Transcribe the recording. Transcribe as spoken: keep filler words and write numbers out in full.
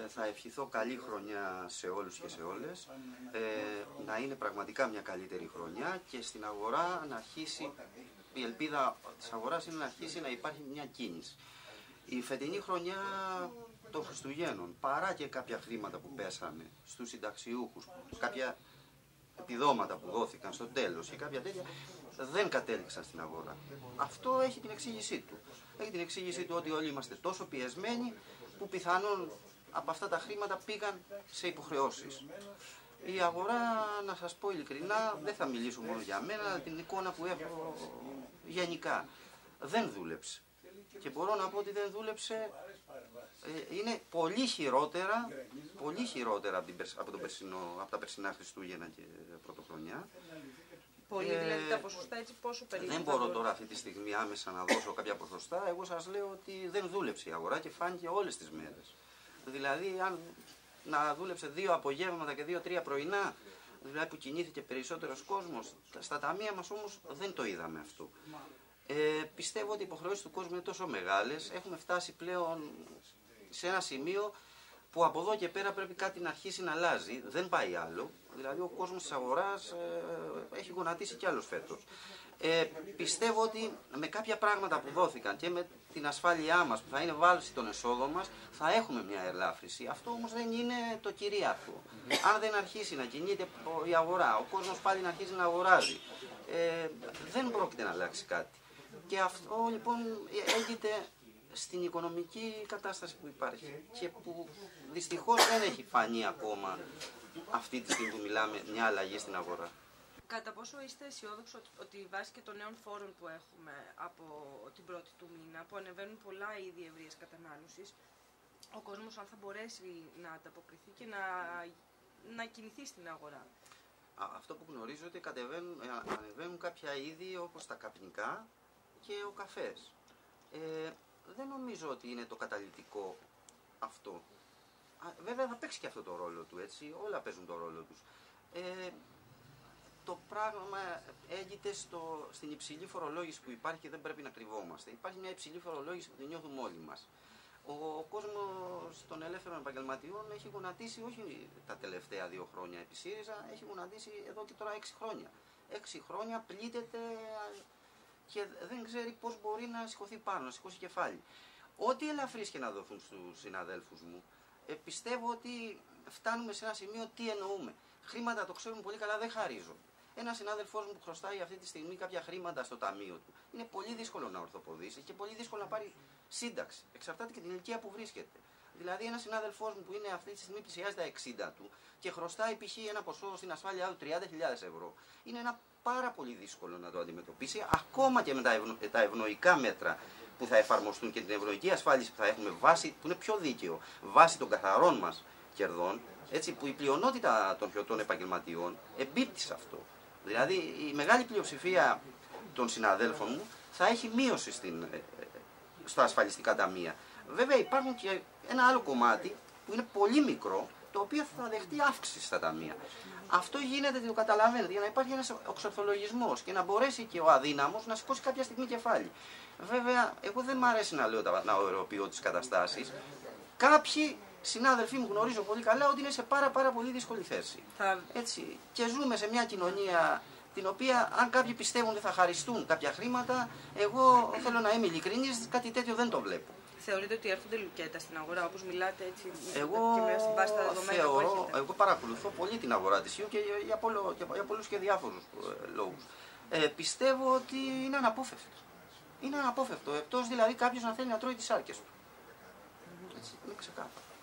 ε, θα ευχηθώ καλή χρονιά σε όλους και σε όλες, ε, να είναι πραγματικά μια καλύτερη χρονιά και στην αγορά να αρχίσει, η ελπίδα της αγοράς είναι να αρχίσει να υπάρχει μια κίνηση. Η φετινή χρονιά των Χριστουγέννων, παρά και κάποια χρήματα που πέσανε στους συνταξιούχους, κάποια επιδόματα που δόθηκαν στο τέλος και κάποια τέτοια, δεν κατέληξαν στην αγορά. Αυτό έχει την εξήγησή του. Έχει την εξήγησή του ότι όλοι είμαστε τόσο πιεσμένοι που πιθανόν από αυτά τα χρήματα πήγαν σε υποχρεώσεις. Η αγορά, να σας πω ειλικρινά, δεν θα μιλήσω μόνο για μένα, αλλά την εικόνα που έχω γενικά, δεν δούλεψε. Και μπορώ να πω ότι δεν δούλεψε, ε, είναι πολύ χειρότερα, πολύ χειρότερα από, την, από, τον περσινό, από τα περσινά Χριστούγεννα και Πρωτοχρονιά. Πολύ, ε, δηλαδή τα ποσοστά έτσι πόσο περίπου? Δεν μπορώ τώρα αυτή τη στιγμή άμεσα να δώσω κάποια ποσοστά. Εγώ σας λέω ότι δεν δούλεψε η αγορά και φάνηκε όλες τις μέρες. Δηλαδή, αν να δούλεψε δύο απογεύματα και δύο-τρία πρωινά, δηλαδή που κινήθηκε περισσότερος κόσμος, στα ταμεία μας όμως δεν το είδαμε αυτό. Ε, πιστεύω ότι οι υποχρεώσεις του κόσμου είναι τόσο μεγάλες, έχουμε φτάσει πλέον σε ένα σημείο που από εδώ και πέρα πρέπει κάτι να αρχίσει να αλλάζει, δεν πάει άλλο. Δηλαδή ο κόσμος της αγοράς ε, έχει γονατίσει κι άλλος φέτος. Ε, πιστεύω ότι με κάποια πράγματα που δόθηκαν και με την ασφάλειά μας που θα είναι βάλωση των εσόδων μας θα έχουμε μια ελάφρυση. Αυτό όμως δεν είναι το κυρίαρχο. Αν δεν αρχίσει να κινείται η αγορά, ο κόσμος πάλι να αρχίσει να αγοράζει, ε, δεν πρόκειται να αλλάξει κάτι. Και αυτό λοιπόν έγινε στην οικονομική κατάσταση που υπάρχει και που δυστυχώς δεν έχει φανεί ακόμα αυτή τη στιγμή που μιλάμε μια αλλαγή στην αγορά. Κατά πόσο είστε αισιόδοξοι ότι βάσει και των νέων φόρων που έχουμε από την πρώτη του μήνα, που ανεβαίνουν πολλά είδη ευρείας κατανάλωσης, ο κόσμος αν θα μπορέσει να ανταποκριθεί και να, να κινηθεί στην αγορά? Α, αυτό που γνωρίζω ότι κατεβαίνουν, ανεβαίνουν κάποια είδη όπως τα καπνικά και ο καφές. Ε, δεν νομίζω ότι είναι το καταλυτικό αυτό. Α, βέβαια θα παίξει και αυτό το ρόλο του, έτσι, όλα παίζουν το ρόλο τους. Ε, το πράγμα έγκυται στο, στην υψηλή φορολόγηση που υπάρχει και δεν πρέπει να κρυβόμαστε. Υπάρχει μια υψηλή φορολόγηση που την νιώθουμε όλοι μας. Ο, ο κόσμος των ελεύθερων επαγγελματιών έχει γονατίσει όχι τα τελευταία δύο χρόνια επί ΣΥΡΙΖΑ, έχει γονατίσει εδώ και τώρα έξι χρόνια. Έξι χρόνια πλήττεται και δεν ξέρει πώς μπορεί να σηκωθεί πάνω, να σηκώσει κεφάλι. Ό,τι ελαφρύς και να δοθούν στους συναδέλφους μου, ε, πιστεύω ότι φτάνουμε σε ένα σημείο τι εννοούμε. Χρήματα το ξέρουν πολύ καλά, δεν χαρίζω. Ένα συνάδελφός μου που χρωστάει αυτή τη στιγμή κάποια χρήματα στο ταμείο του, είναι πολύ δύσκολο να ορθοποδήσει και πολύ δύσκολο να πάρει σύνταξη. Εξαρτάται και την ηλικία που βρίσκεται. Δηλαδή, ένα συνάδελφός μου που είναι αυτή τη στιγμή πλησιάζει τα εξήντα του και χρωστάει π.χ. ένα ποσό στην ασφάλειά του τριάντα χιλιάδες ευρώ, είναι ένα πάρα πολύ δύσκολο να το αντιμετωπίσει, ακόμα και με τα, ευνο, τα ευνοϊκά μέτρα που θα εφαρμοστούν και την ευνοϊκή ασφάλιση που θα έχουμε βάσει, που είναι πιο δίκαιο, βάσει των καθαρών μας κερδών, έτσι, που η πλειονότητα των πιωτών επαγγελματιών εμπίπτει σε αυτό. Δηλαδή, η μεγάλη πλειοψηφία των συναδέλφων μου θα έχει μείωση στην, στα ασφαλιστικά ταμεία. Βέβαια, υπάρχουν και ένα άλλο κομμάτι που είναι πολύ μικρό, το οποίο θα δεχτεί αύξηση στα ταμεία. Αυτό γίνεται, το καταλαβαίνετε, για να υπάρχει ένας εξορθολογισμός και να μπορέσει και ο αδύναμος να σηκώσει κάποια στιγμή κεφάλι. Βέβαια, εγώ δεν μ' αρέσει να λέω, να ωρεοποιώ τις καταστάσεις. Κάποιοι συνάδελφοί μου γνωρίζω πολύ καλά ότι είναι σε πάρα, πάρα πολύ δύσκολη θέση. Θα... Έτσι. Και ζούμε σε μια κοινωνία την οποία, αν κάποιοι πιστεύουν ότι θα χαριστούν κάποια χρήματα, εγώ θέλω να είμαι ειλικρινής, κάτι τέτοιο δεν το βλέπω. Θεωρείτε ότι έρχονται λουκέτα στην αγορά, όπως μιλάτε έτσι, εγώ και με βάση τα δεδομένα θεωρώ, που έχετε? Εγώ παρακολουθώ πολύ την αγορά της ΙΟ και για, πολλο, για, για πολλούς και διάφορους ε, λόγους. Ε, πιστεύω ότι είναι αναπόφευκτο. Είναι αναπόφευκτο, εκτός δηλαδή κάποιος να θέλει να τρώει τις άρκες του. Έτσι, είναι ξεκάθαρο.